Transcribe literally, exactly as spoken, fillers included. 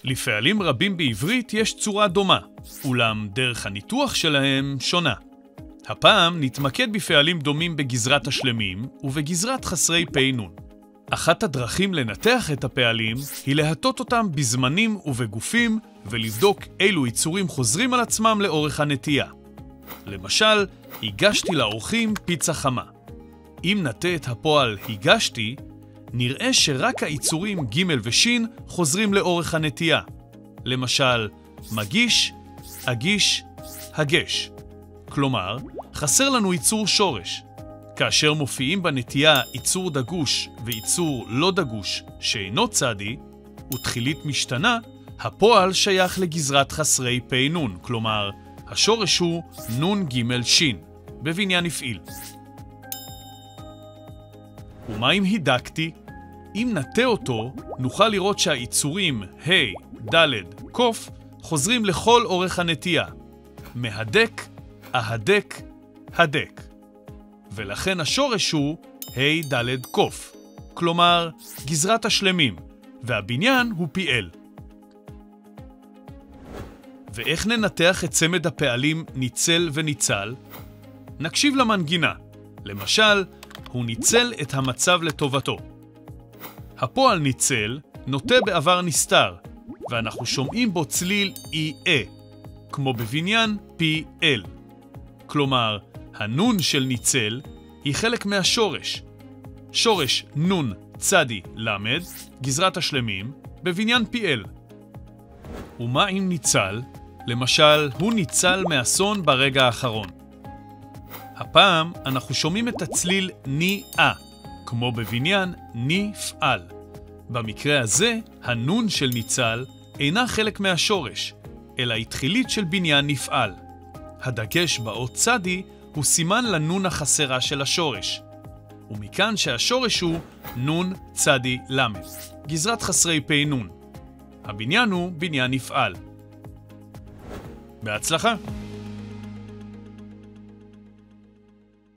לפעלים רבים בעברית יש צורה דומה, אולם דרך הניתוח שלהם שונה. הפעם נתמקד בפעלים דומים בגזרת השלמים ובגזרת חסרי פ' נ'. אחת הדרכים לנתח את הפעלים היא להטות אותם בזמנים ובגופים ולבדוק אילו יצורים חוזרים על עצמם לאורך הנטייה. למשל, הגשתי לאורחים פיצה חמה. אם נטה את הפועל הגשתי, נראה שרק היצורים ג' וש' חוזרים לאורך הנטייה. למשל, מגיש, אגיש, הגש. כלומר, חסר לנו יצור שורש. כאשר מופיעים בנטייה יצור דגוש ויצור לא דגוש שאינו צדי, ותחילית משתנה, הפועל שייך לגזרת חסרי פ' נ', כלומר, השורש הוא נ' ג' ש', בבניין הפעיל. ומה אם הידקתי? אם נטה אותו, נוכל לראות שהיצורים ה', ד', ק' חוזרים לכל אורך הנטייה. מהדק, אהדק, הדק. ולכן השורש הוא ה' ד' ק', כלומר גזרת השלמים, והבניין הוא פי-אל. ואיך ננתח את צמד הפעלים ניצל וניצל? נקשיב למנגינה. למשל, הוא ניצל את המצב לטובתו. הפועל ניצל נוטה בעבר נסתר, ואנחנו שומעים בו צליל אי-אה, כמו בבניין פי-אל. כלומר, הנון של ניצל היא חלק מהשורש. שורש נון צדי למד, גזרת השלמים, בבניין פי-אל. ומה אם ניצל? למשל, הוא ניצל מאסון ברגע האחרון. הפעם אנחנו שומעים את הצליל ני-אה, כמו בבניין ני-פעל. במקרה הזה, הנון של ניצל אינה חלק מהשורש, אלא התחילית של בניין נפעל. הדגש באות צדי הוא סימן לנון החסרה של השורש. ומכאן שהשורש הוא נון צדי למד, גזרת חסרי פ' נ'. הבניין הוא בניין נפעל. בהצלחה!